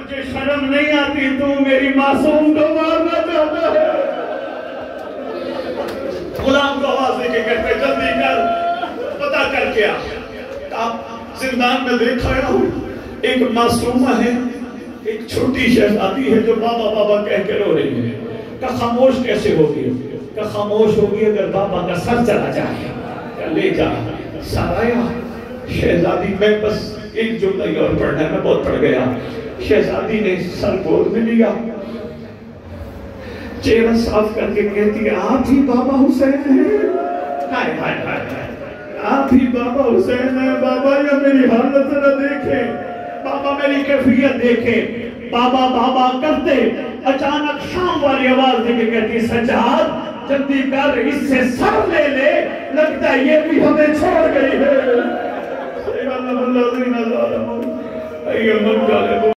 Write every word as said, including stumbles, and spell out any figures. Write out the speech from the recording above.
तुझे शर्म नहीं आती, तू मेरी मासूम को मारना चाहता है। गुलाम को आवाज देके कहते जल्दी कर, पता कर क्या। आप जिंदान में देखा हूं, एक मासूमा है, एक छोटी शहजादी है जो बाबा बाबा कह के रो रही है। का खामोश कैसे होगी? का खामोश होगी अगर बाबा का सर चला जाए। का ले जा सराया शहजादी। मैं बस एक जुमला ही और पढ़ना है, मैं बहुत पढ़ गया। शहजादी ने सर गोद में लिया, चेहरा साफ करके कहती है आप ही बाबा हुसैन हैं? हाय हाय हाय हाय, आप ही बाबा हुसैन हैं। बाबा या मेरी हालत न देखे, बाबा मेरी कैफियत देखे। बाबा बाबा करते अचानक शाम वाली आवाज देके कहती सज्जाद जल्दी कर, इससे सर ले ले, लगता है ये भी हमें छोड़ गई है।